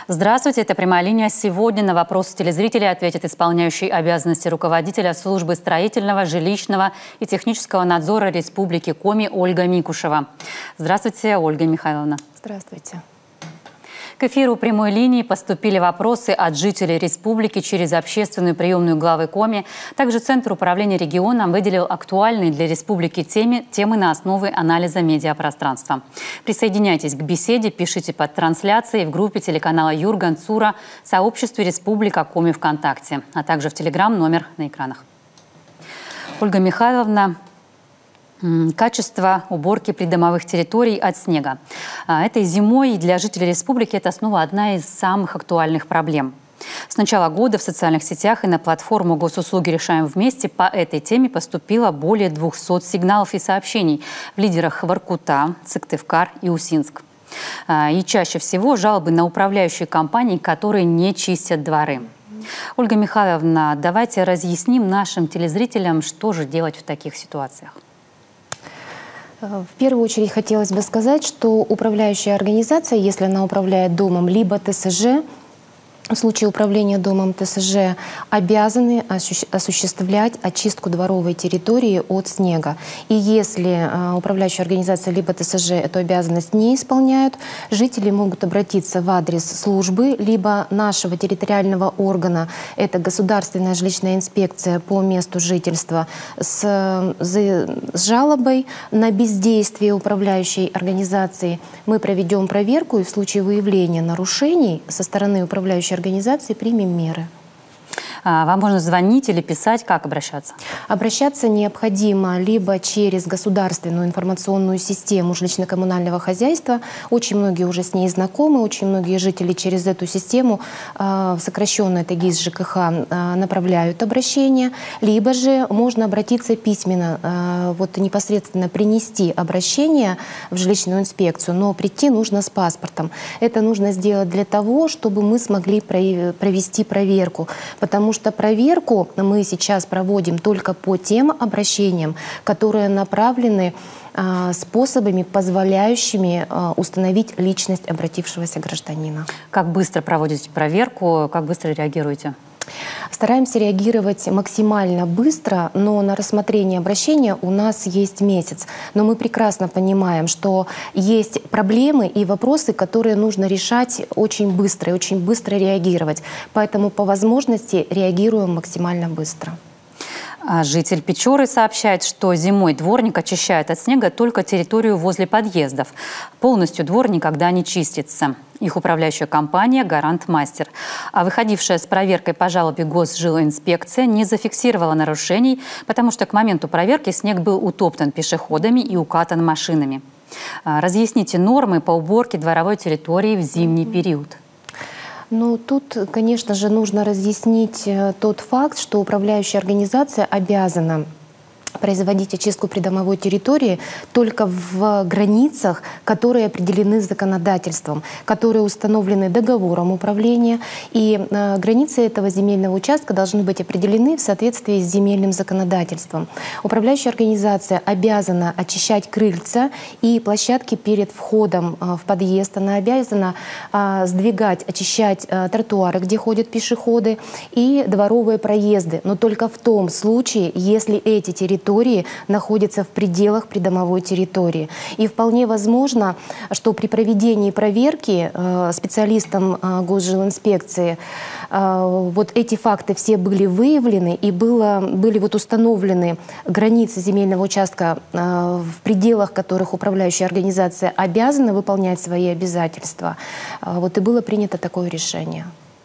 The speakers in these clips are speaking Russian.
Здравствуйте, это «Прямая линия». Сегодня на вопросы телезрителей ответит исполняющий обязанности руководителя службы строительного, жилищного и технического надзора Республики Коми Ольга Микушева. Здравствуйте, Ольга Михайловна. Здравствуйте. К эфиру «Прямой линии» поступили вопросы от жителей республики через общественную приемную главы Коми. Также Центр управления регионом выделил актуальные для республики темы на основе анализа медиапространства. Присоединяйтесь к беседе, пишите под трансляцией в группе телеканала Юрган Цура, сообществе «Республика Коми ВКонтакте», а также в Телеграм, номер на экранах. Ольга Михайловна. Качество уборки придомовых территорий от снега. Этой зимой для жителей республики это снова одна из самых актуальных проблем. С начала года в социальных сетях и на платформу госуслуги «Решаем вместе» по этой теме поступило более 200 сигналов и сообщений в лидерах Воркута, Сыктывкар и Усинск. И чаще всего жалобы на управляющие компании, которые не чистят дворы. Ольга Михайловна, давайте разъясним нашим телезрителям, что же делать в таких ситуациях. В первую очередь хотелось бы сказать, что управляющая организация, если она управляет домом, либо ТСЖ, в случае управления домом ТСЖ, обязаны осуществлять очистку дворовой территории от снега. И если управляющая организация либо ТСЖ эту обязанность не исполняют, жители могут обратиться в адрес службы либо нашего территориального органа, это Государственная жилищная инспекция по месту жительства, с жалобой на бездействие управляющей организации. Мы проведем проверку и в случае выявления нарушений со стороны управляющей организации примем меры. Вам можно звонить или писать, как обращаться? Обращаться необходимо либо через государственную информационную систему жилищно-коммунального хозяйства. Очень многие уже с ней знакомы, очень многие жители через эту систему, сокращенно это ГИС ЖКХ, направляют обращение. Либо же можно обратиться письменно, вот непосредственно принести обращение в жилищную инспекцию, но прийти нужно с паспортом. Это нужно сделать для того, чтобы мы смогли провести проверку, потому что проверку мы сейчас проводим только по тем обращениям, которые направлены способами, позволяющими установить личность обратившегося гражданина. Как быстро проводите проверку, как быстро реагируете? Стараемся реагировать максимально быстро, но на рассмотрение обращения у нас есть месяц. Но мы прекрасно понимаем, что есть проблемы и вопросы, которые нужно решать очень быстро и очень быстро реагировать. Поэтому по возможности реагируем максимально быстро. Житель Печоры сообщает, что зимой дворник очищает от снега только территорию возле подъездов. Полностью двор никогда не чистится. Их управляющая компания «Гарант Мастер». А выходившая с проверкой по жалобе Госжилинспекция не зафиксировала нарушений, потому что к моменту проверки снег был утоптан пешеходами и укатан машинами. Разъясните нормы по уборке дворовой территории в зимний период. Ну, тут, конечно же, нужно разъяснить тот факт, что управляющая организация обязана производить очистку придомовой территории только в границах, которые определены законодательством, которые установлены договором управления. И границы этого земельного участка должны быть определены в соответствии с земельным законодательством. Управляющая организация обязана очищать крыльца и площадки перед входом в подъезд. Она обязана сдвигать, очищать тротуары, где ходят пешеходы, и дворовые проезды. Но только в том случае, если эти территории находятся в пределах придомовой территории. И вполне возможно, что при проведении проверки специалистам Госжилинспекции вот эти факты все были выявлены и были вот установлены границы земельного участка, в пределах которых управляющая организация обязана выполнять свои обязательства. Вот и было принято такое решение.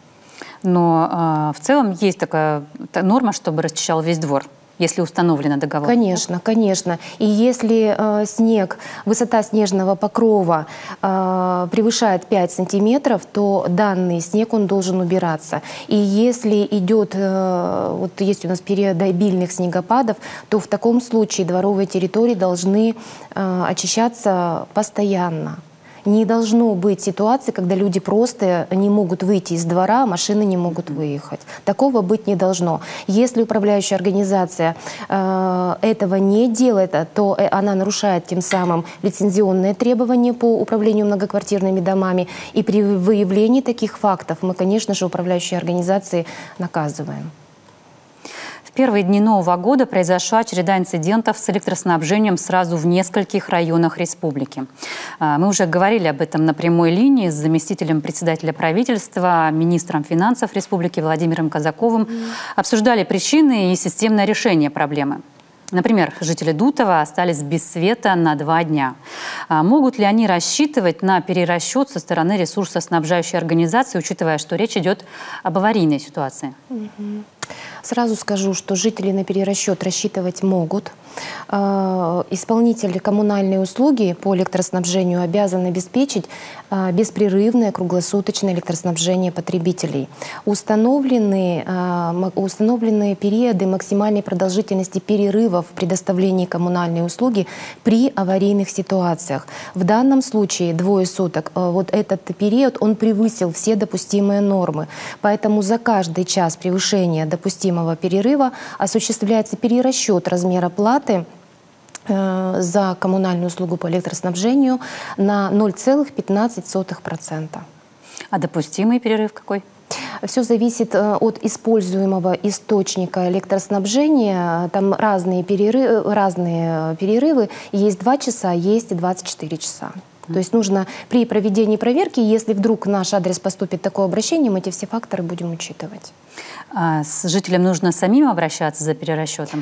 Но в целом есть такая норма, чтобы расчищал весь двор, если установлено договор? Конечно, конечно. И если высота снежного покрова превышает 5 сантиметров, то данный снег он должен убираться. И если вот есть у нас период обильных снегопадов, то в таком случае дворовые территории должны очищаться постоянно. Не должно быть ситуации, когда люди просто не могут выйти из двора, машины не могут выехать. Такого быть не должно. Если управляющая организация этого не делает, то она нарушает тем самым лицензионные требования по управлению многоквартирными домами. И при выявлении таких фактов мы, конечно же, управляющие организации наказываем. В первые дни Нового года произошла череда инцидентов с электроснабжением сразу в нескольких районах республики. Мы уже говорили об этом на прямой линии с заместителем председателя правительства, министром финансов республики Владимиром Казаковым. Обсуждали причины и системное решение проблемы. Например, жители Дутова остались без света на 2 дня. Могут ли они рассчитывать на перерасчет со стороны ресурсоснабжающей организации, учитывая, что речь идет об аварийной ситуации? Сразу скажу, что жители на перерасчет рассчитывать могут. Исполнители коммунальной услуги по электроснабжению обязаны обеспечить беспрерывное круглосуточное электроснабжение потребителей. Установлены периоды максимальной продолжительности перерывов в предоставлении коммунальной услуги при аварийных ситуациях. В данном случае 2 суток, вот этот период, он превысил все допустимые нормы. Поэтому за каждый час превышения допустимого перерыва осуществляется перерасчет размера платы за коммунальную услугу по электроснабжению на 0,15%. А допустимый перерыв какой? Все зависит от используемого источника электроснабжения. Там разные перерывы. Есть 2 часа, есть и 24 часа. То есть нужно при проведении проверки, если вдруг в наш адрес поступит такое обращение, мы эти все факторы будем учитывать. С жителям нужно самим обращаться за перерасчетом?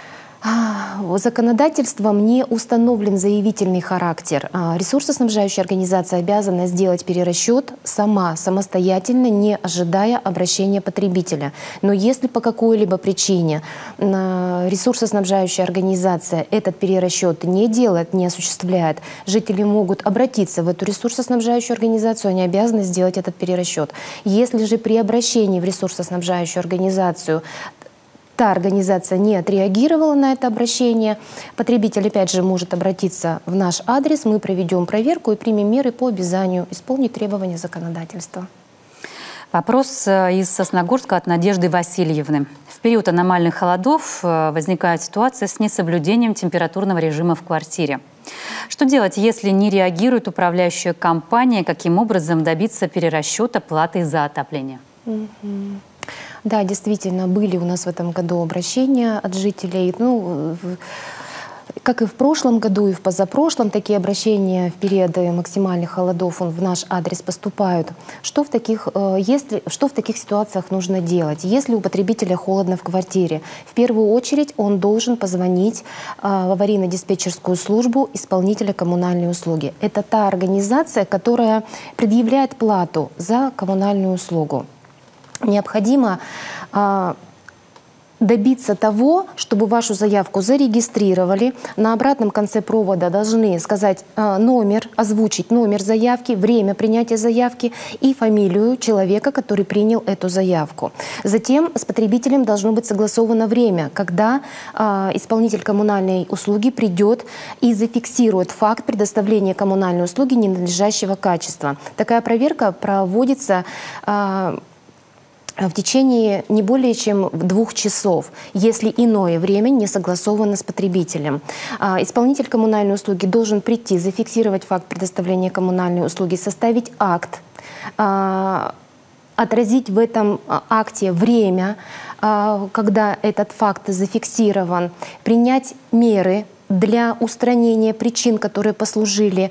Законодательством не установлен заявительный характер. Ресурсоснабжающая организация обязана сделать перерасчет самостоятельно, не ожидая обращения потребителя. Но если по какой-либо причине ресурсоснабжающая организация этот перерасчет не делает, не осуществляет, жители могут обратиться в эту ресурсоснабжающую организацию, они обязаны сделать этот перерасчет. Если же при обращении в ресурсоснабжающую организацию та организация не отреагировала на это обращение, потребитель опять же может обратиться в наш адрес, мы проведем проверку и примем меры по обязанию исполнить требования законодательства. Вопрос из Сосногорска от Надежды Васильевны. В период аномальных холодов возникает ситуация с несоблюдением температурного режима в квартире. Что делать, если не реагирует управляющая компания? Каким образом добиться перерасчета платы за отопление? Да, действительно, были у нас в этом году обращения от жителей. Как и в прошлом году, и в позапрошлом, такие обращения в периоды максимальных холодов в наш адрес поступают. Что в таких ситуациях нужно делать? Если у потребителя холодно в квартире, в первую очередь он должен позвонить в аварийно-диспетчерскую службу исполнителя коммунальной услуги. Это та организация, которая предъявляет плату за коммунальную услугу. Необходимо добиться того, чтобы вашу заявку зарегистрировали. На обратном конце провода должны сказать номер, озвучить номер заявки, время принятия заявки и фамилию человека, который принял эту заявку. Затем с потребителем должно быть согласовано время, когда исполнитель коммунальной услуги придет и зафиксирует факт предоставления коммунальной услуги ненадлежащего качества. Такая проверка проводится в течение не более чем 2 часов, если иное время не согласовано с потребителем. Исполнитель коммунальной услуги должен прийти, зафиксировать факт предоставления коммунальной услуги, составить акт, отразить в этом акте время, когда этот факт зафиксирован, принять меры для устранения причин, которые послужили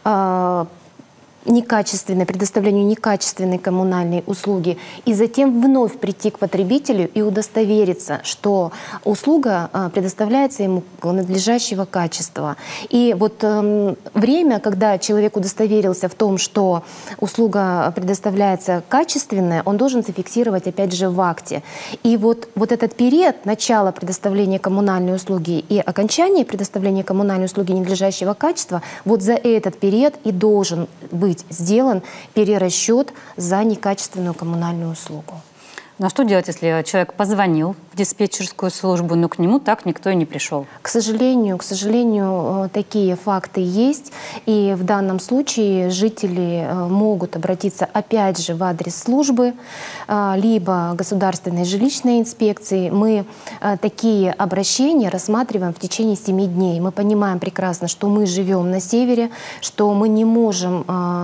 предоставлению некачественной коммунальной услуги, и затем вновь прийти к потребителю и удостовериться, что услуга предоставляется ему надлежащего качества. И вот время, когда человек удостоверился в том, что услуга предоставляется качественная, он должен зафиксировать опять же в акте. И вот этот период начала предоставления коммунальной услуги и окончания предоставления коммунальной услуги ненадлежащего качества, вот за этот период и должен быть сделан перерасчет за некачественную коммунальную услугу. Ну а что делать, если человек позвонил в диспетчерскую службу, но к нему так никто и не пришел? К сожалению, такие факты есть. И в данном случае жители могут обратиться опять же в адрес службы, либо государственной жилищной инспекции. Мы такие обращения рассматриваем в течение 7 дней. Мы понимаем прекрасно, что мы живем на севере, что мы не можем,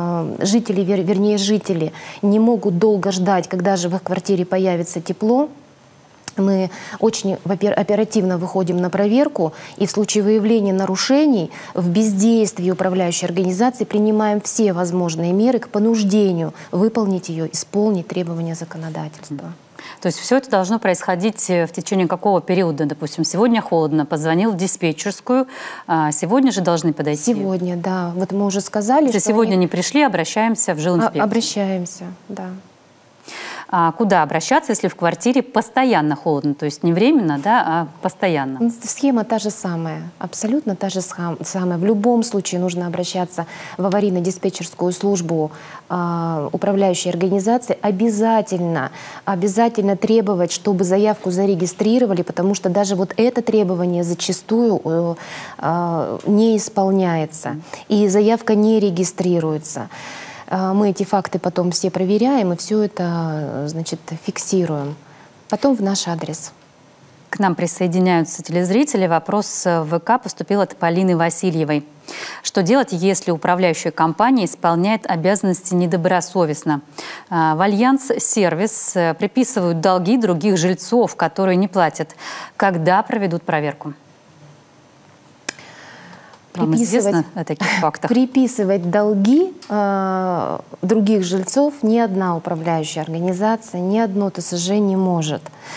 жители не могут долго ждать, когда же в их квартире появится тепло. Мы очень оперативно выходим на проверку и в случае выявления нарушений в бездействии управляющей организации принимаем все возможные меры к понуждению выполнить ее, исполнить требования законодательства. То есть все это должно происходить в течение какого периода? Допустим, сегодня холодно, позвонил в диспетчерскую, а сегодня же должны подойти? Сегодня, да. Вот мы уже сказали, если сегодня не пришли, обращаемся в жилинспекцию? Обращаемся, да. А куда обращаться, если в квартире постоянно холодно? То есть не временно, да, а постоянно? Схема та же самая, абсолютно та же самая. В любом случае нужно обращаться в аварийно-диспетчерскую службу управляющей организации. Обязательно требовать, чтобы заявку зарегистрировали, потому что даже вот это требование зачастую не исполняется, и заявка не регистрируется. Мы эти факты потом все проверяем и все это, значит, фиксируем. Потом в наш адрес. К нам присоединяются телезрители. Вопрос в ВК поступил от Полины Васильевой. Что делать, если управляющая компания исполняет обязанности недобросовестно? В Альянс Сервис приписывают долги других жильцов, которые не платят. Когда проведут проверку? Вам известно о таких фактах? Приписывать долги других жильцов ни одна управляющая организация, ни одно ТСЖ не может.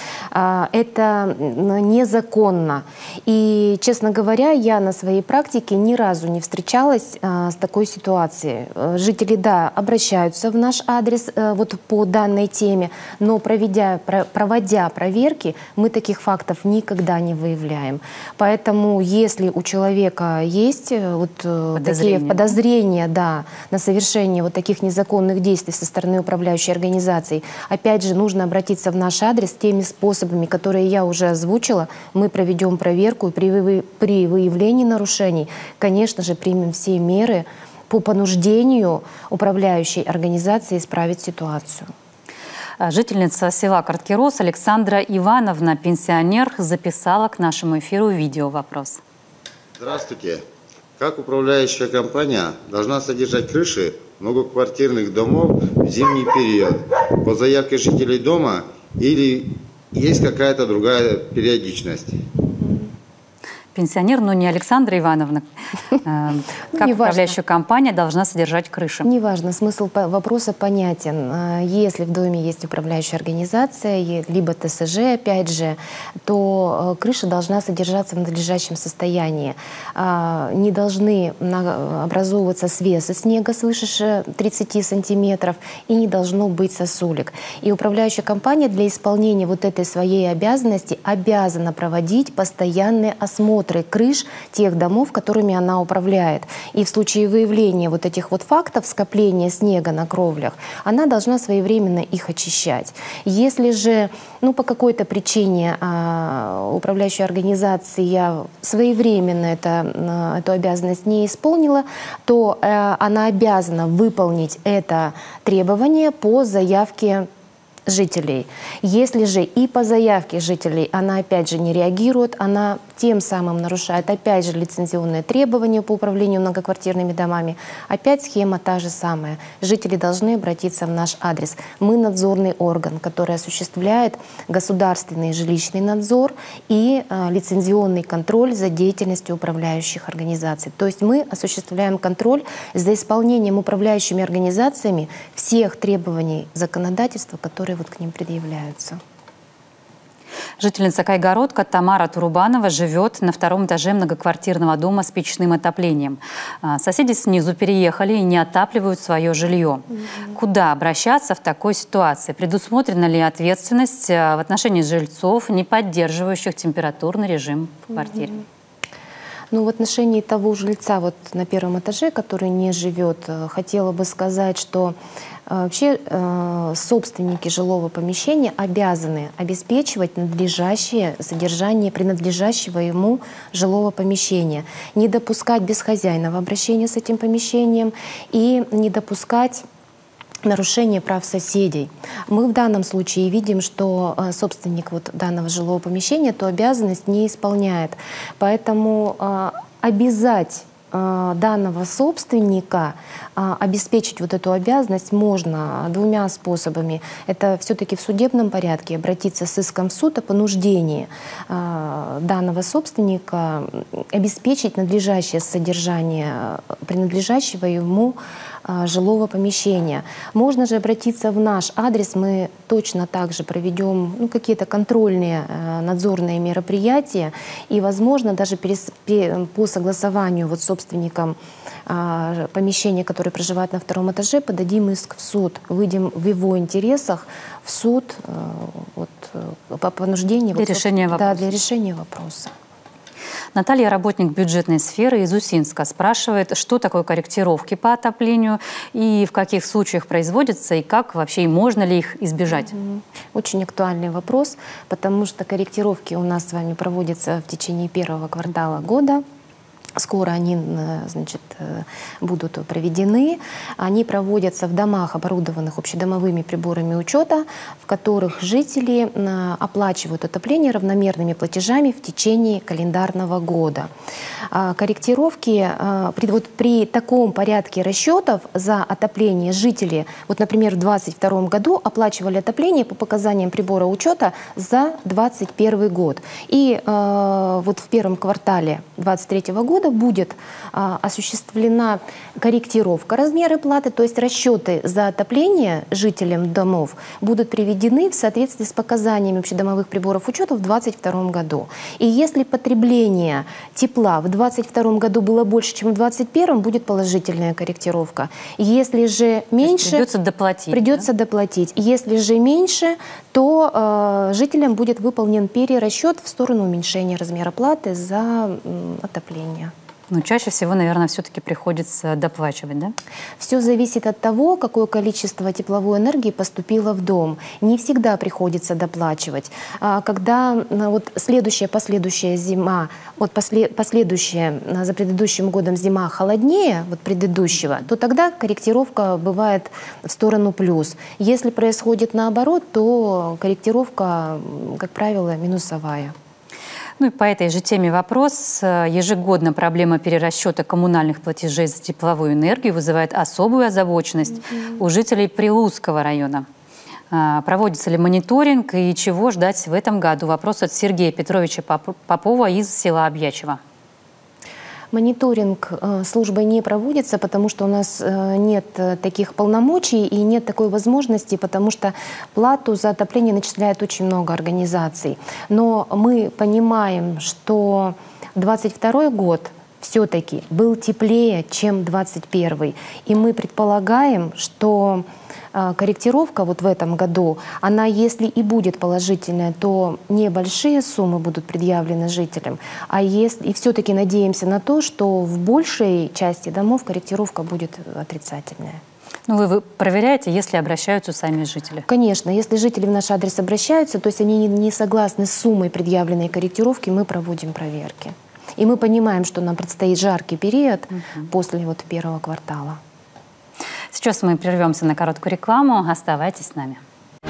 Это незаконно. И, честно говоря, я на своей практике ни разу не встречалась с такой ситуацией. Жители, да, обращаются в наш адрес вот по данной теме, но проводя проверки, мы таких фактов никогда не выявляем. Поэтому, если у человека есть вот такие подозрения, да, на совершение вот таких незаконных действий со стороны управляющей организации, опять же, нужно обратиться в наш адрес теми способами, которые я уже озвучила. Мы проведем проверку и при выявлении нарушений, конечно же, примем все меры по понуждению управляющей организации исправить ситуацию. Жительница села Карткирос Александра Ивановна, пенсионер, записала к нашему эфиру видео-вопрос. Здравствуйте. Как управляющая компания должна содержать крыши многоквартирных домов в зимний период? По заявке жителей дома или есть какая-то другая периодичность? Пенсионер, но не Александра Ивановна. Как управляющая компания должна содержать крыши? Неважно, смысл вопроса понятен. Если в доме есть управляющая организация, либо ТСЖ, опять же, то крыша должна содержаться в надлежащем состоянии. Не должны образовываться свесы снега свыше 30 сантиметров и не должно быть сосулек. И управляющая компания для исполнения вот этой своей обязанности обязана проводить постоянные осмотры крыш тех домов, которыми она управляет. И в случае выявления вот этих вот фактов скопления снега на кровлях, она должна своевременно их очищать. Если же по какой-то причине управляющая организация своевременно эту обязанность не исполнила, то она обязана выполнить это требование по заявке жителей. Если же и по заявке жителей она опять же не реагирует, она тем самым нарушает опять же лицензионные требования по управлению многоквартирными домами, опять схема та же самая. Жители должны обратиться в наш адрес. Мы надзорный орган, который осуществляет государственный жилищный надзор и лицензионный контроль за деятельностью управляющих организаций. То есть мы осуществляем контроль за исполнением управляющими организациями всех требований законодательства, которые вот к ним предъявляются. Жительница Кайгородка Тамара Турубанова живет на 2-м этаже многоквартирного дома с печным отоплением. Соседи снизу переехали и не отапливают свое жилье. Куда обращаться в такой ситуации? Предусмотрена ли ответственность в отношении жильцов, не поддерживающих температурный режим в квартире? Ну, в отношении того жильца вот на первом этаже, который не живет, хотела бы сказать, что вообще собственники жилого помещения обязаны обеспечивать надлежащее содержание принадлежащего ему жилого помещения, не допускать безхозяйного обращения с этим помещением и не допускать нарушение прав соседей. Мы в данном случае видим, что собственник вот данного жилого помещения эту обязанность не исполняет. Поэтому обязать данного собственника обеспечить вот эту обязанность можно двумя способами. Это все-таки в судебном порядке обратиться с иском в суд о понуждении данного собственника обеспечить надлежащее содержание принадлежащего ему жилого помещения. Можно же обратиться в наш адрес, мы точно также проведем какие-то контрольные надзорные мероприятия и, возможно, даже по согласованию вот с собственником помещения, который проживает на втором этаже, подадим иск в суд, выйдем в его интересах в суд по понуждению для решения вопроса. Да, для решения вопроса. Наталья, работник бюджетной сферы из Усинска, спрашивает, что такое корректировки по отоплению и в каких случаях производятся, и как вообще, и можно ли их избежать? Очень актуальный вопрос, потому что корректировки у нас с вами проводятся в течение первого квартала года. Скоро они, значит, будут проведены. Они проводятся в домах, оборудованных общедомовыми приборами учета, в которых жители оплачивают отопление равномерными платежами в течение календарного года. Корректировки при таком порядке расчетов за отопление жители, вот, например, в 2022 году оплачивали отопление по показаниям прибора учета за 2021 год. И вот в первом квартале 2023 года будет осуществлена корректировка размера платы, то есть расчеты за отопление жителям домов будут приведены в соответствии с показаниями общедомовых приборов учета в 2022 году. И если потребление тепла в 2022 году было больше, чем в 2021, будет положительная корректировка. Если же меньше, придется доплатить. Придется доплатить. Если же меньше, то жителям будет выполнен перерасчет в сторону уменьшения размера платы за отопление. Но чаще всего, наверное, все-таки приходится доплачивать, да? Все зависит от того, какое количество тепловой энергии поступило в дом. Не всегда приходится доплачивать. Когда вот последующая зима, последующая за предыдущим годом зима холоднее вот предыдущего, то тогда корректировка бывает в сторону плюс. Если происходит наоборот, то корректировка, как правило, минусовая. Ну и по этой же теме вопрос. Ежегодно проблема перерасчета коммунальных платежей за тепловую энергию вызывает особую озабоченность у жителей Прилузского района. Проводится ли мониторинг и чего ждать в этом году? Вопрос от Сергея Петровича Попова из села Обьячево. Мониторинг службой не проводится, потому что у нас нет таких полномочий и нет такой возможности, потому что плату за отопление начисляет очень много организаций. Но мы понимаем, что 2022 год все-таки был теплее, чем 2021. И мы предполагаем, что корректировка вот в этом году, она, если и будет положительная, то небольшие суммы будут предъявлены жителям, и все-таки надеемся на то, что в большей части домов корректировка будет отрицательная. Ну, вы проверяете, если обращаются сами жители? Конечно, если жители в наш адрес обращаются, то есть они не согласны с суммой предъявленной корректировки, мы проводим проверки. И мы понимаем, что нам предстоит жаркий период после вот первого квартала. Сейчас мы прервемся на короткую рекламу. Оставайтесь с нами.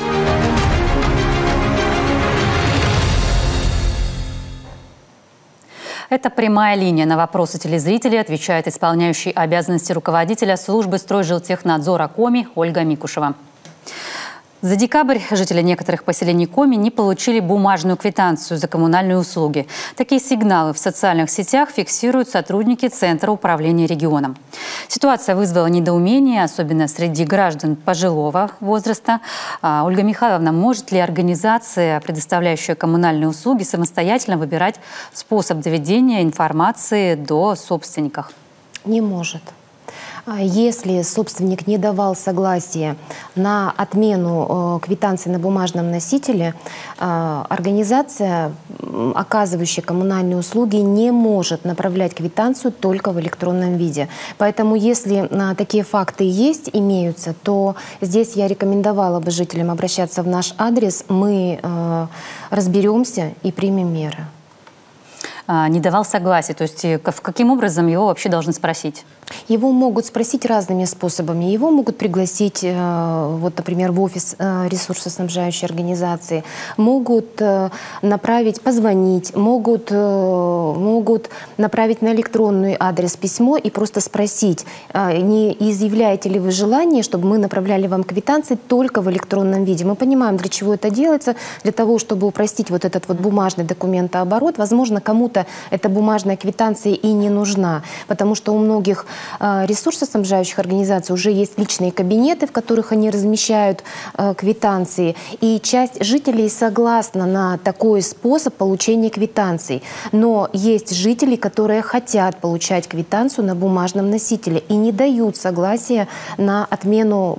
Это «Прямая линия». На вопросы телезрителей отвечает исполняющий обязанности руководителя службы стройжилтехнадзора Коми Ольга Микушева. За декабрь жители некоторых поселений Коми не получили бумажную квитанцию за коммунальные услуги. Такие сигналы в социальных сетях фиксируют сотрудники Центра управления регионом. Ситуация вызвала недоумение, особенно среди граждан пожилого возраста. Ольга Михайловна, может ли организация, предоставляющая коммунальные услуги, самостоятельно выбирать способ доведения информации до собственников? Не может. Если собственник не давал согласия на отмену квитанции на бумажном носителе, организация, оказывающая коммунальные услуги, не может направлять квитанцию только в электронном виде. Поэтому если такие факты есть, имеются, то здесь я рекомендовала бы жителям обращаться в наш адрес. Мы разберемся и примем меры. Не давал согласия, то есть каким образом его вообще должны спросить? Его могут спросить разными способами. Его могут пригласить, вот, например, в офис ресурсоснабжающей организации, могут направить, позвонить, могут направить на электронный адрес письмо и просто спросить, не изъявляете ли вы желание, чтобы мы направляли вам квитанции только в электронном виде. Мы понимаем, для чего это делается, для того, чтобы упростить вот этот вот бумажный документооборот. Возможно, кому-то эта бумажная квитанция и не нужна, потому что у многих ресурсоснабжающих организаций уже есть личные кабинеты, в которых они размещают квитанции. И часть жителей согласна на такой способ получения квитанций. Но есть жители, которые хотят получать квитанцию на бумажном носителе и не дают согласия на отмену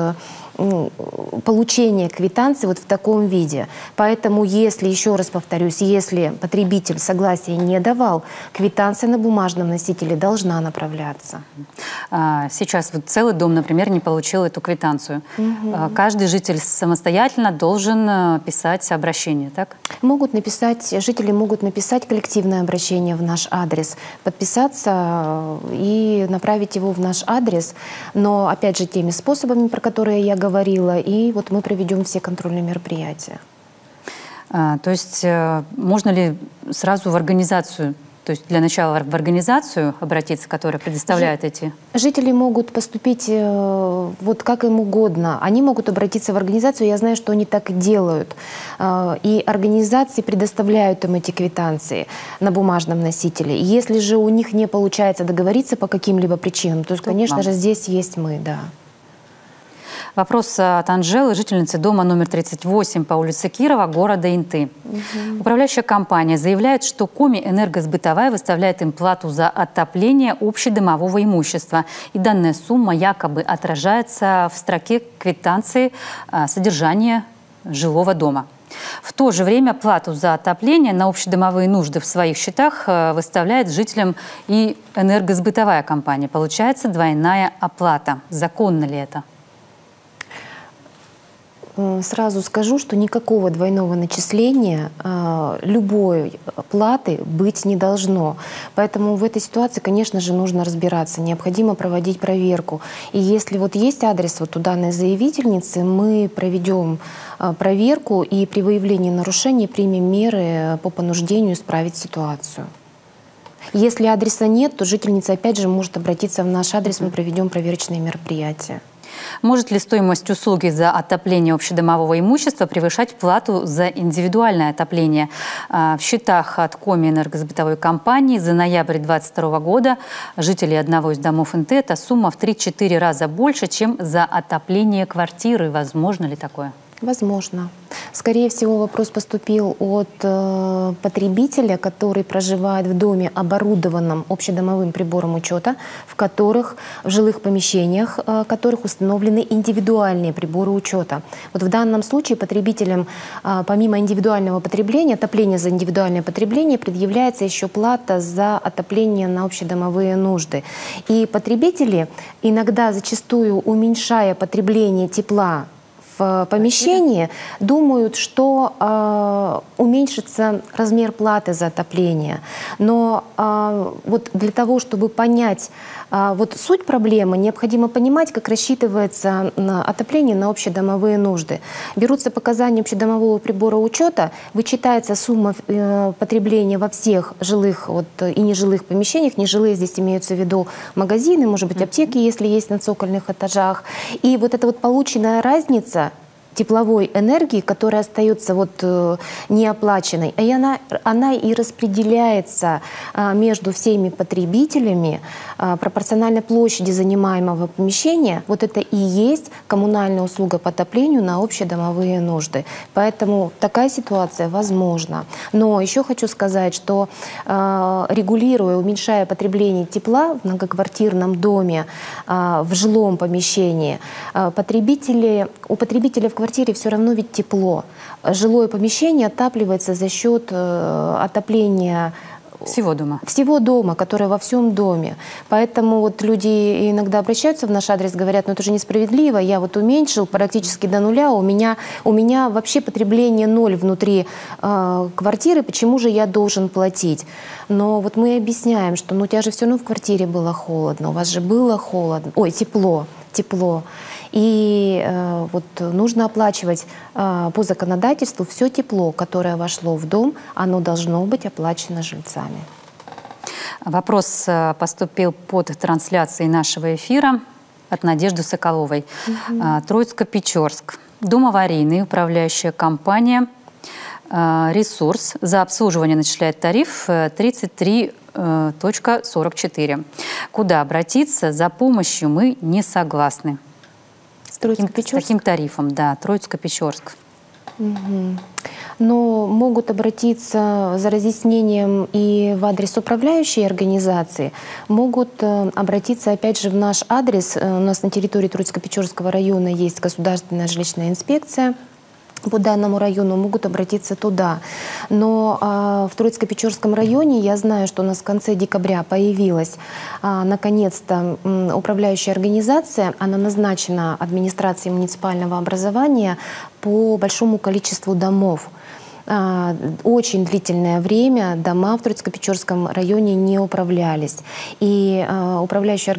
получения квитанции вот в таком виде. Поэтому, если, еще раз повторюсь, если потребитель согласия не давал, квитанция на бумажном носителе должна направляться. Сейчас вот целый дом, например, не получил эту квитанцию. Каждый житель самостоятельно должен писать обращение, так? Жители могут написать коллективное обращение в наш адрес, подписаться и направить его в наш адрес, но, опять же, теми способами, про которые я говорила, и вот мы проведем все контрольные мероприятия. То есть можно ли сразу в организацию, то есть для начала в организацию обратиться, которая предоставляет эти? Жители могут поступить вот как им угодно. Они могут обратиться в организацию, я знаю, что они так и делают. И организации предоставляют им эти квитанции на бумажном носителе. Если же у них не получается договориться по каким-либо причинам, то, конечно же, здесь есть мы, да. Вопрос от Анжелы, жительницы дома номер 38 по улице Кирова, города Инты. Управляющая компания заявляет, что Коми Энергосбытовая выставляет им плату за отопление общедомового имущества. И данная сумма якобы отражается в строке квитанции содержания жилого дома. В то же время плату за отопление на общедомовые нужды в своих счетах выставляет жителям и энергосбытовая компания. Получается двойная оплата. Законно ли это? Сразу скажу, что никакого двойного начисления любой платы быть не должно. Поэтому в этой ситуации, конечно же, нужно разбираться. Необходимо проводить проверку. И если вот есть адрес вот у данной заявительницы, мы проведем проверку и при выявлении нарушений примем меры по понуждению исправить ситуацию. Если адреса нет, то жительница опять же может обратиться в наш адрес, мы проведем проверочные мероприятия. Может ли стоимость услуги за отопление общедомового имущества превышать плату за индивидуальное отопление? В счетах от Коми Энергосбытовой компании за ноябрь 2022 года жителей одного из домов Инты эта сумма в 3-4 раза больше, чем за отопление квартиры. Возможно ли такое? Возможно. Скорее всего, вопрос поступил от потребителя, который проживает в доме, оборудованном общедомовым прибором учета, в жилых помещениях, в которых установлены индивидуальные приборы учета. Вот в данном случае потребителям, помимо индивидуального потребления, отопления за индивидуальное потребление, предъявляется еще плата за отопление на общедомовые нужды. И потребители, иногда зачастую уменьшая потребление тепла в помещении, думают, что уменьшится размер платы за отопление. Но вот для того, чтобы понять вот суть проблемы, необходимо понимать, как рассчитывается отопление на общедомовые нужды. Берутся показания общедомового прибора учета, вычитается сумма потребления во всех жилых и нежилых помещениях. Нежилые здесь имеются в виду магазины, может быть, аптеки, если есть на цокольных этажах. И вот эта вот полученная разница тепловой энергии, которая остается неоплаченной, и она и распределяется между всеми потребителями пропорционально площади занимаемого помещения. Вот это и есть коммунальная услуга по отоплению на общедомовые нужды. Поэтому такая ситуация возможна. Но еще хочу сказать, что регулируя, уменьшая потребление тепла в многоквартирном доме, в жилом помещении, у потребителя в квартире все равно ведь тепло. Жилое помещение отапливается за счет отопления всего дома. Всего дома, которое во всем доме. Поэтому вот люди иногда обращаются в наш адрес, говорят, ну это же несправедливо, я вот уменьшил практически до нуля, у меня вообще потребление 0 внутри квартиры, почему же я должен платить? Но вот мы объясняем, что ну у тебя же все равно в квартире было холодно, у вас же было холодно, тепло. И нужно оплачивать по законодательству все тепло, которое вошло в дом, оно должно быть оплачено жильцами. Вопрос поступил под трансляцией нашего эфира от Надежды Соколовой. Троицко-Печорск. Дом аварийный, управляющая компания «Ресурс» за обслуживание начисляет тариф 33,44. Куда обратиться за помощью, мы не согласны. С таким тарифом, да, Троицко-Печорск. Но могут обратиться за разъяснением и в адрес управляющей организации, могут обратиться опять же в наш адрес. У нас на территории Троицко-Печорского района есть государственная жилищная инспекция. По данному району могут обратиться туда. Но в Троицко-Печорском районе я знаю, что у нас в конце декабря появилась наконец-то управляющая организация. Она назначена администрацией муниципального образования по большому количеству домов. Очень длительное время дома в Троицко-Печорском районе не управлялись. И одна управляющая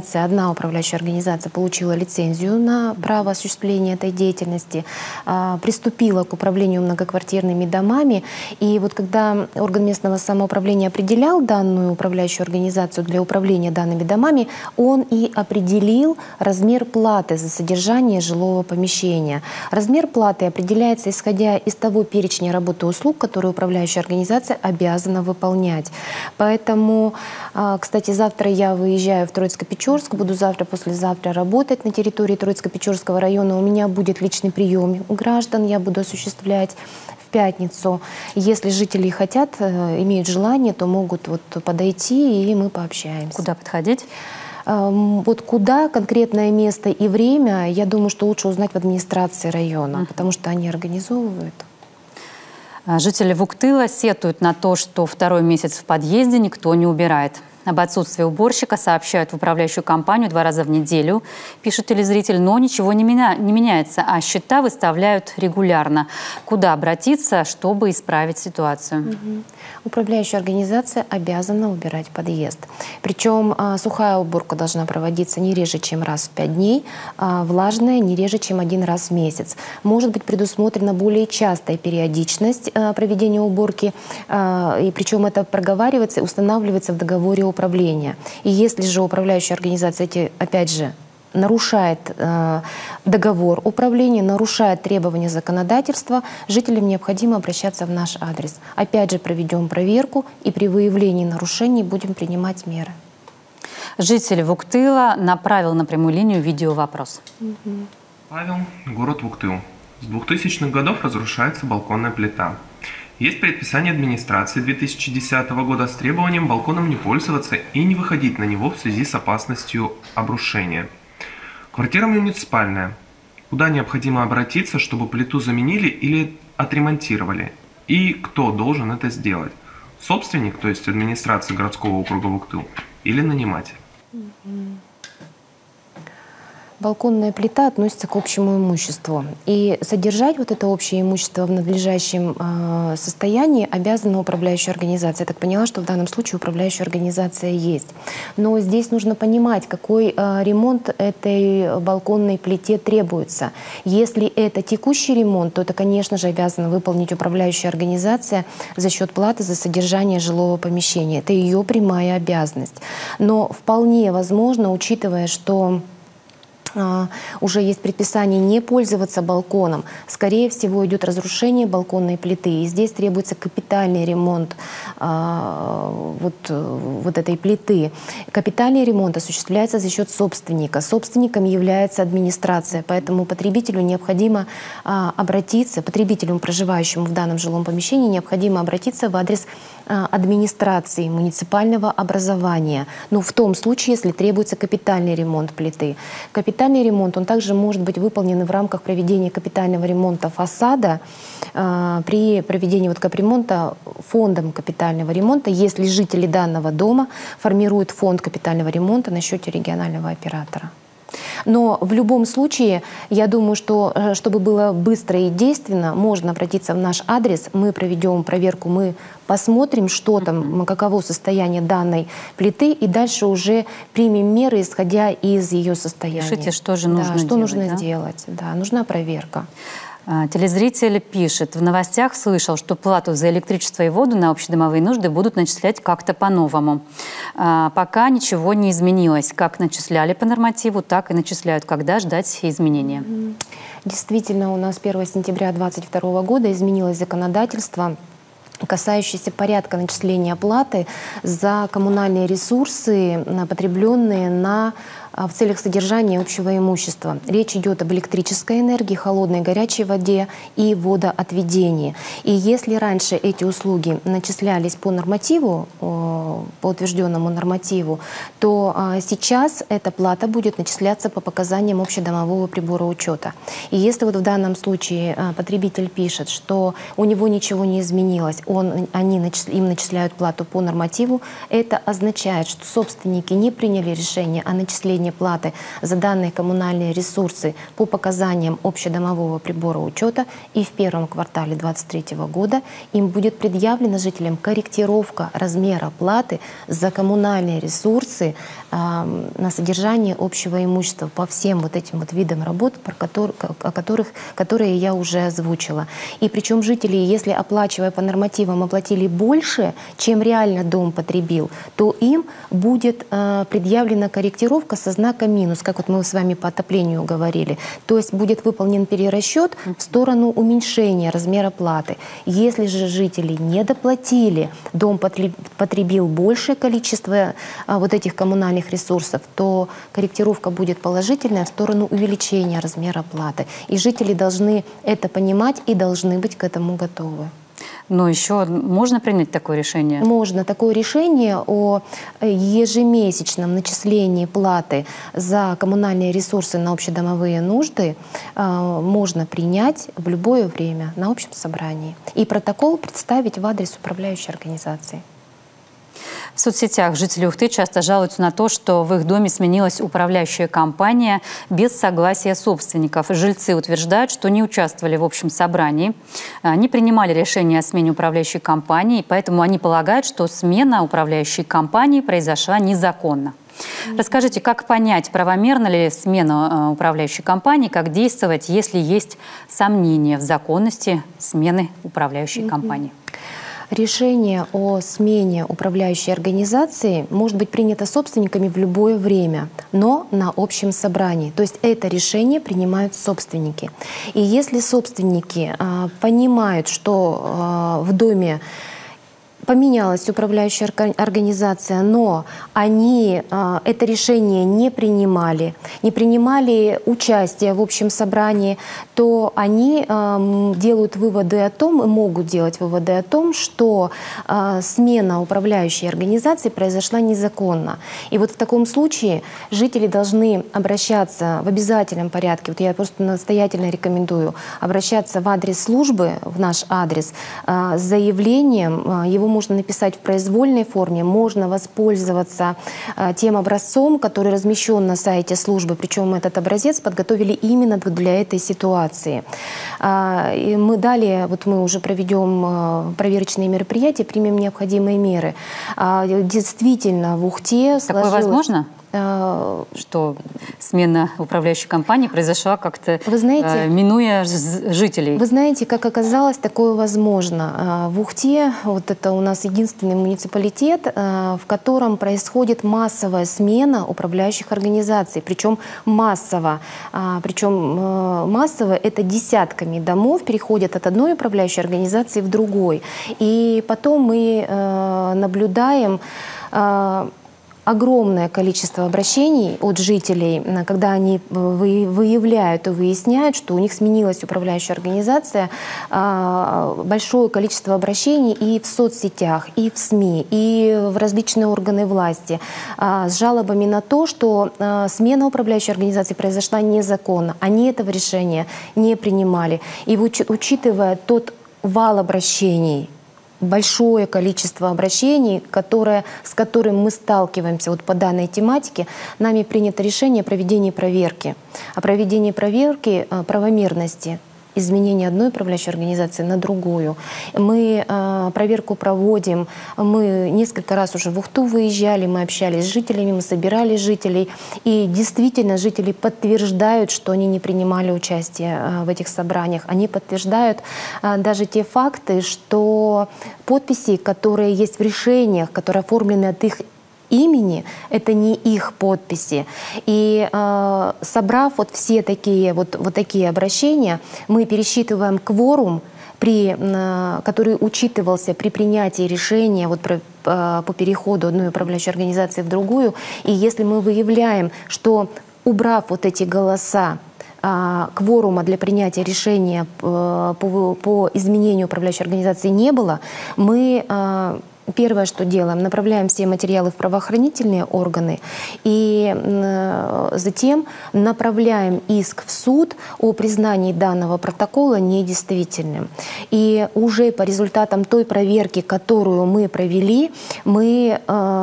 организация получила лицензию на право осуществления этой деятельности, приступила к управлению многоквартирными домами. И вот когда орган местного самоуправления определял данную управляющую организацию для управления данными домами, он и определил размер платы за содержание жилого помещения. Размер платы определяется исходя из того перечня работы и услуг, которые управляющая организация обязана выполнять. Поэтому, кстати, завтра я выезжаю в Троицко-Печорск, буду завтра-послезавтра работать на территории Троицко-Печорского района. У меня будет личный прием граждан, я буду осуществлять в пятницу. Если жители хотят, имеют желание, то могут подойти, и мы пообщаемся. Куда подходить? Вот куда, конкретное место и время, я думаю, что лучше узнать в администрации района, потому что они организовывают. Жители Вуктыла сетуют на то, что второй месяц в подъезде никто не убирает. Об отсутствии уборщика сообщают в управляющую компанию 2 раза в неделю, пишет телезритель, но ничего не меняется, а счета выставляют регулярно. Куда обратиться, чтобы исправить ситуацию? Управляющая организация обязана убирать подъезд. Причем сухая уборка должна проводиться не реже, чем раз в 5 дней, а влажная не реже, чем 1 раз в месяц. Может быть предусмотрена более частая периодичность проведения уборки, и причем это проговаривается и устанавливается в договоре управления. И если же управляющая организация опять же, нарушает договор управления, нарушает требования законодательства, жителям необходимо обращаться в наш адрес. Опять же, проведем проверку и при выявлении нарушений будем принимать меры. Житель Вуктыла направил на прямую линию видеовопрос. Павел, город Вуктыл. С 2000-х годов разрушается балконная плита. Есть предписание администрации 2010 года с требованием балконом не пользоваться и не выходить на него в связи с опасностью обрушения. Квартира муниципальная. Куда необходимо обратиться, чтобы плиту заменили или отремонтировали? И кто должен это сделать? Собственник, то есть администрация городского округа Вуктыл, или наниматель? Балконная плита относится к общему имуществу. И содержать вот это общее имущество в надлежащем состоянии обязана управляющая организация. Я так поняла, что в данном случае управляющая организация есть. Но здесь нужно понимать, какой ремонт этой балконной плите требуется. Если это текущий ремонт, то это, конечно же, обязана выполнить управляющая организация за счет платы за содержание жилого помещения. Это ее прямая обязанность. Но вполне возможно, учитывая, что уже есть предписание не пользоваться балконом, скорее всего идет разрушение балконной плиты. И здесь требуется капитальный ремонт вот этой плиты. Капитальный ремонт осуществляется за счет собственника. Собственником является администрация, поэтому потребителю необходимо обратиться, потребителю, проживающему в данном жилом помещении, необходимо обратиться в адрес администрации муниципального образования. Но в том случае, если требуется капитальный ремонт плиты. Капитальный ремонт, он также может быть выполнен в рамках проведения капитального ремонта фасада, при проведении капремонта фондом капитального ремонта, если жители данного дома формируют фонд капитального ремонта на счете регионального оператора. Но в любом случае, я думаю, что чтобы было быстро и действенно, можно обратиться в наш адрес, мы проведем проверку, мы посмотрим, что там, каково состояние данной плиты, и дальше уже примем меры, исходя из ее состояния. Решите, что же нужно делать. Что нужно сделать. Да, нужна проверка. Телезритель пишет: в новостях слышал, что плату за электричество и воду на общедомовые нужды будут начислять как-то по-новому. Пока ничего не изменилось. Как начисляли по нормативу, так и начисляют. Когда ждать изменения? Действительно, у нас 1 сентября 2022 года изменилось законодательство, касающееся порядка начисления платы за коммунальные ресурсы, потребленные в целях содержания общего имущества. Речь идет об электрической энергии, холодной и горячей воде и водоотведении. И если раньше эти услуги начислялись по нормативу, по утвержденному нормативу, то сейчас эта плата будет начисляться по показаниям общедомового прибора учета. И если в данном случае потребитель пишет, что у него ничего не изменилось, им начисляют плату по нормативу, это означает, что собственники не приняли решение о начислении платы за данные коммунальные ресурсы по показаниям общедомового прибора учета, и в первом квартале 2023 года им будет предъявлена жителям корректировка размера платы за коммунальные ресурсы на содержание общего имущества по всем этим видам работ, которые я уже озвучила. И причем жители, если оплачивая по нормативам, оплатили больше, чем реально дом потребил, то им будет предъявлена корректировка со знаком минус, как мы с вами по отоплению говорили. То есть будет выполнен перерасчет в сторону уменьшения размера платы. Если же жители не доплатили, дом потребил большее количество этих коммунальных ресурсов, то корректировка будет положительная в сторону увеличения размера платы. И жители должны это понимать и должны быть к этому готовы. Но еще можно принять такое решение? Можно. Такое решение о ежемесячном начислении платы за коммунальные ресурсы на общедомовые нужды можно принять в любое время на общем собрании. И протокол представить в адрес управляющей организации. В соцсетях жители Ухты часто жалуются на то, что в их доме сменилась управляющая компания без согласия собственников. Жильцы утверждают, что не участвовали в общем собрании, не принимали решение о смене управляющей компании, поэтому они полагают, что смена управляющей компании произошла незаконно. Расскажите, как понять, правомерна ли смена управляющей компании, как действовать, если есть сомнения в законности смены управляющей компании? Решение о смене управляющей организации может быть принято собственниками в любое время, но на общем собрании. То есть это решение принимают собственники. И если собственники понимают, что в доме поменялась управляющая организация, но они это решение не принимали участие в общем собрании, то они делают выводы о том, и могут делать выводы о том, что смена управляющей организации произошла незаконно. И в таком случае жители должны обращаться в обязательном порядке, я просто настоятельно рекомендую, обращаться в адрес службы, в наш адрес, с заявлением. Его можно написать в произвольной форме, можно воспользоваться тем образцом, который размещен на сайте службы, причем этот образец подготовили именно для этой ситуации. И мы далее, мы уже проведем проверочные мероприятия, примем необходимые меры. Действительно, в Ухте такое возможно? Что смена управляющей компании произошла как-то, вы знаете, минуя жителей. Вы знаете, как оказалось, такое возможно. В Ухте, вот это у нас единственный муниципалитет, в котором происходит массовая смена управляющих организаций, причем массово. Причем массово это десятками домов переходят от одной управляющей организации в другой. И потом мы наблюдаем огромное количество обращений от жителей, когда они выявляют и выясняют, что у них сменилась управляющая организация, большое количество обращений и в соцсетях, и в СМИ, и в различные органы власти с жалобами на то, что смена управляющей организации произошла незаконно. Они этого решения не принимали. И учитывая тот вал обращений, большое количество обращений, с которым мы сталкиваемся вот по данной тематике, нами принято решение о проведении проверки. О проведении проверки правомерности изменения одной управляющей организации на другую. Мы проверку проводим, мы несколько раз уже в Ухту выезжали, мы общались с жителями, мы собирали жителей. И действительно жители подтверждают, что они не принимали участие в этих собраниях. Они подтверждают даже те факты, что подписи, которые есть в решениях, которые оформлены от их имени, это не их подписи. И собрав вот все такие такие обращения, мы пересчитываем кворум, который учитывался при принятии решения по переходу одной управляющей организации в другую. И если мы выявляем, что убрав вот эти голоса, кворума для принятия решения по изменению управляющей организации не было, мы первое, что делаем, направляем все материалы в правоохранительные органы и затем направляем иск в суд о признании данного протокола недействительным. И уже по результатам той проверки, которую мы провели, мы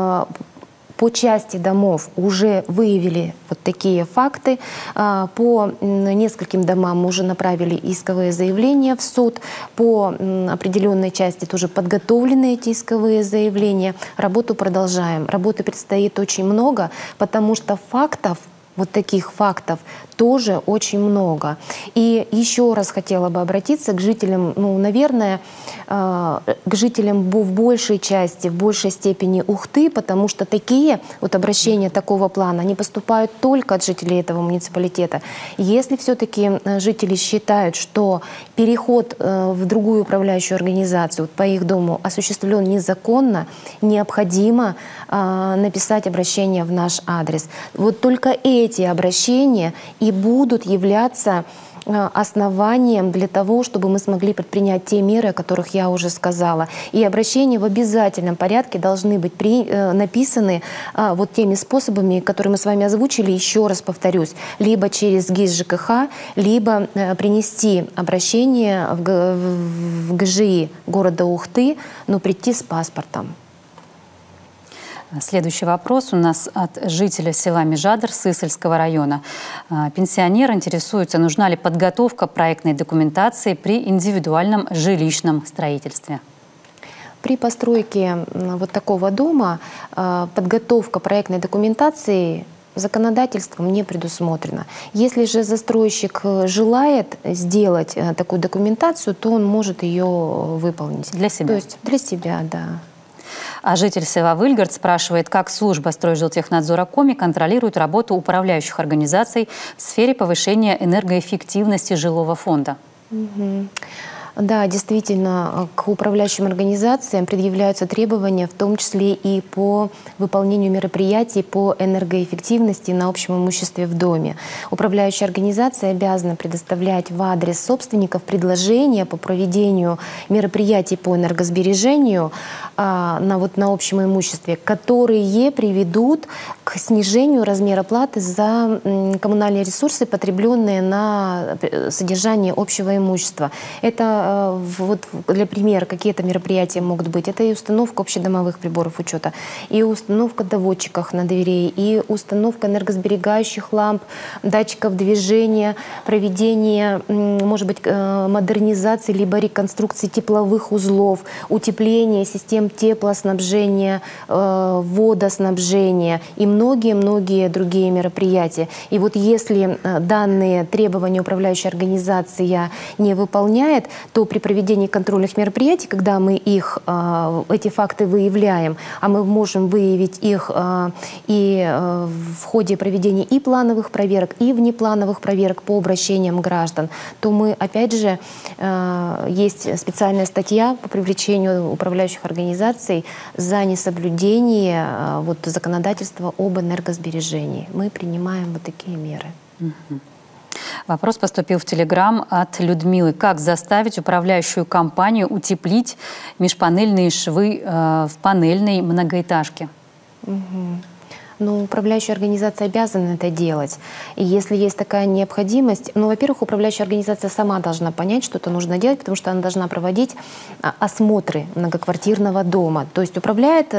по части домов уже выявили вот такие факты. По нескольким домам мы уже направили исковые заявления в суд. По определенной части тоже подготовлены эти исковые заявления. Работу продолжаем. Работы предстоит очень много, потому что таких фактов тоже очень много. И еще раз хотела бы обратиться к жителям, наверное, к жителям в большей части, в большей степени Ухты, потому что такие обращения такого плана, они поступают только от жителей этого муниципалитета. Если все-таки жители считают, что переход в другую управляющую организацию по их дому осуществлен незаконно, необходимо написать обращение в наш адрес. Вот только эти обращения и будут являться основанием для того, чтобы мы смогли предпринять те меры, о которых я уже сказала. И обращения в обязательном порядке должны быть написаны теми способами, которые мы с вами озвучили, еще раз повторюсь, либо через ГИС ЖКХ, либо принести обращение в ГЖИ города Ухты, но прийти с паспортом. Следующий вопрос у нас от жителя села Межадр Сысольского района. Пенсионер интересуется, нужна ли подготовка проектной документации при индивидуальном жилищном строительстве. При постройке такого дома подготовка проектной документации законодательством не предусмотрено. Если же застройщик желает сделать такую документацию, то он может ее выполнить. Для себя? То есть для себя, да. А житель села Выльгард спрашивает, как служба Стройжилтехнадзора Коми контролирует работу управляющих организаций в сфере повышения энергоэффективности жилого фонда. Да, действительно, к управляющим организациям предъявляются требования, в том числе и по выполнению мероприятий по энергоэффективности на общем имуществе в доме. Управляющая организация обязана предоставлять в адрес собственников предложения по проведению мероприятий по энергосбережению на общем имуществе, которые приведут к снижению размера платы за коммунальные ресурсы, потребленные на содержание общего имущества. Это вот для примера, какие-то мероприятия могут быть. Это и установка общедомовых приборов учета, и установка доводчиков на двери, и установка энергосберегающих ламп, датчиков движения, проведение, может быть, модернизации либо реконструкции тепловых узлов, утепление систем теплоснабжения, водоснабжения и многие-многие другие мероприятия. И вот если данные требования управляющая организация не выполняет, то при проведении контрольных мероприятий, когда мы эти факты выявляем, а мы можем выявить их и в ходе проведения и плановых проверок, и внеплановых проверок по обращениям граждан, то мы, опять же, есть специальная статья по привлечению управляющих организаций за несоблюдение законодательства об энергосбережении. Мы принимаем вот такие меры. Вопрос поступил в Телеграм от Людмилы. Как заставить управляющую компанию утеплить межпанельные швы в панельной многоэтажке? Ну, управляющая организация обязана это делать. И если есть такая необходимость, во-первых, управляющая организация сама должна понять, что это нужно делать, потому что она должна проводить осмотры многоквартирного дома. То есть управляет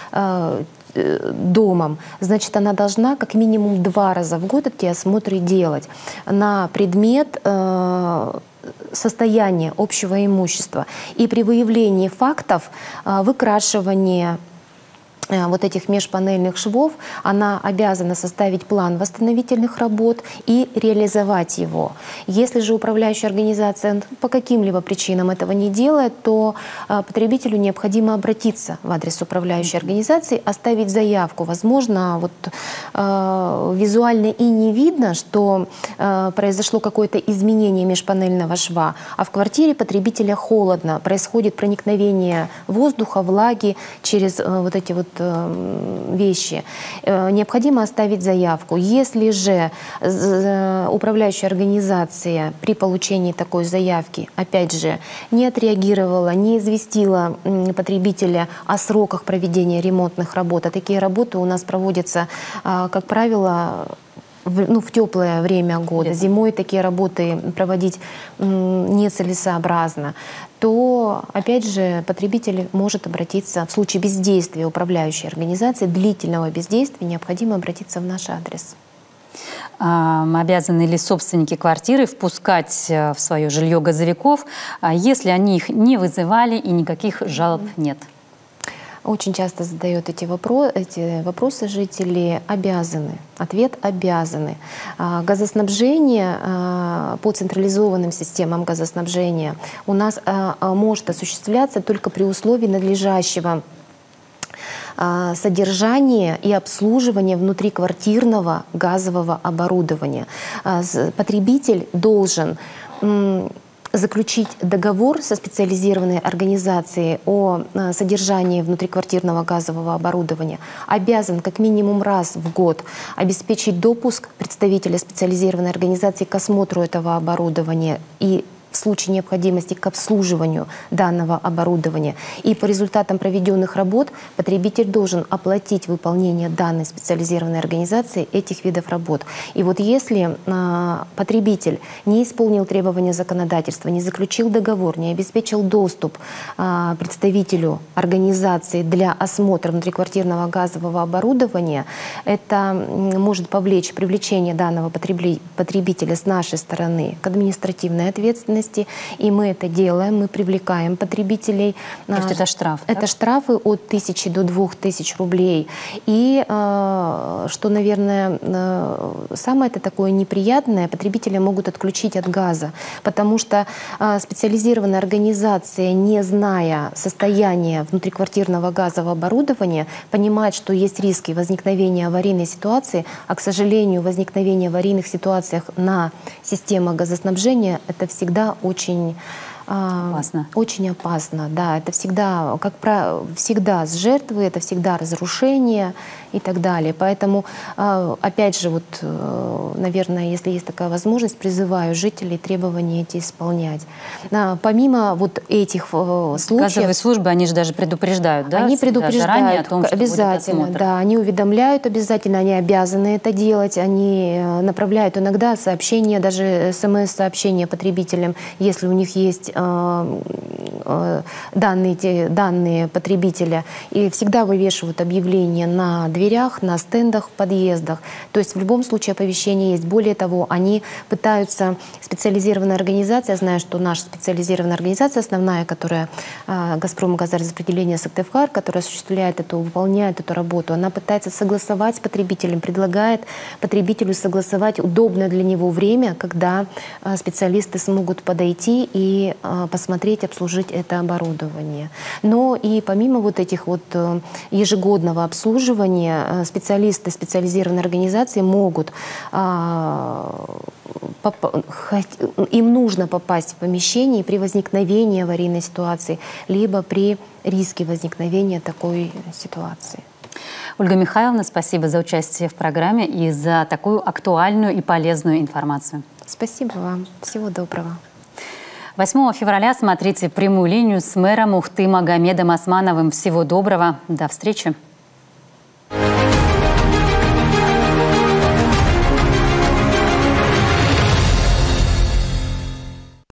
домом, значит, она должна как минимум 2 раза в год эти осмотры делать на предмет состояния общего имущества. И при выявлении фактов выкрашивания вот этих межпанельных швов, она обязана составить план восстановительных работ и реализовать его. Если же управляющая организация по каким-либо причинам этого не делает, то потребителю необходимо обратиться в адрес управляющей организации, оставить заявку. Возможно, визуально и не видно, что произошло какое-то изменение межпанельного шва, а в квартире потребителя холодно, происходит проникновение воздуха, влаги через вот эти вещи. Необходимо оставить заявку. Если же управляющая организация при получении такой заявки, опять же, не отреагировала, не известила потребителя о сроках проведения ремонтных работ, а такие работы у нас проводятся, как правило, в теплое время года, зимой такие работы проводить нецелесообразно, то, опять же, потребитель может обратиться в случае бездействия управляющей организации, длительного бездействия, необходимо обратиться в наш адрес. Обязаны ли собственники квартиры впускать в свое жилье газовиков, если они их не вызывали и никаких жалоб нет? Очень часто задают эти вопросы жители. Обязаны. Ответ — обязаны. Газоснабжение по централизованным системам газоснабжения у нас может осуществляться только при условии надлежащего содержания и обслуживания внутриквартирного газового оборудования. Потребитель должен заключить договор со специализированной организацией о содержании внутриквартирного газового оборудования, обязан как минимум раз в год обеспечить допуск представителя специализированной организации к осмотру этого оборудования и в случае необходимости к обслуживанию данного оборудования. И по результатам проведенных работ потребитель должен оплатить выполнение данной специализированной организации этих видов работ. И вот если потребитель не исполнил требования законодательства, не заключил договор, не обеспечил доступ представителю организации для осмотра внутриквартирного газового оборудования, это может повлечь привлечение данного потребителя с нашей стороны к административной ответственности. И мы это делаем, мы привлекаем потребителей. То есть это штраф? Это штрафы от 1000 до 2000 рублей. И что, наверное, самое это такое неприятное, потребителя могут отключить от газа, потому что специализированная организация, не зная состояния внутриквартирного газового оборудования, понимает, что есть риски возникновения аварийной ситуации, а, к сожалению, возникновение аварийных ситуациях на системах газоснабжения — это всегда очень опасно. Очень опасно, да. Это всегда, как правило, всегда с жертвы, это всегда разрушение и так далее. Поэтому, опять же, наверное, если есть такая возможность, призываю жителей требования эти исполнять. Помимо этих случаев... Газовые службы, они же даже предупреждают, да? Они предупреждают заранее о том, что обязательно, будет осмотр. да. Они уведомляют обязательно, они обязаны это делать. Они направляют иногда сообщения, даже СМС-сообщения потребителям, если у них есть данные потребителя и всегда вывешивают объявления на дверях, на стендах, в подъездах. То есть в любом случае оповещение есть. Более того, они пытаются, специализированная организация, зная, что наша специализированная организация основная, которая «Газпром газораспределение Сыктывкар», которая осуществляет выполняет эту работу, она пытается согласовать с потребителем, предлагает потребителю согласовать удобное для него время, когда специалисты смогут подойти и посмотреть, обслужить это оборудование. Но и помимо вот этих вот ежегодного обслуживания, специалисты специализированной организации могут, им нужно попасть в помещение при возникновении аварийной ситуации, либо при риске возникновения такой ситуации. Ольга Михайловна, спасибо за участие в программе и за такую актуальную и полезную информацию. Спасибо вам. Всего доброго. 8 февраля смотрите прямую линию с мэром Ухты Магомедом Османовым. Всего доброго. До встречи.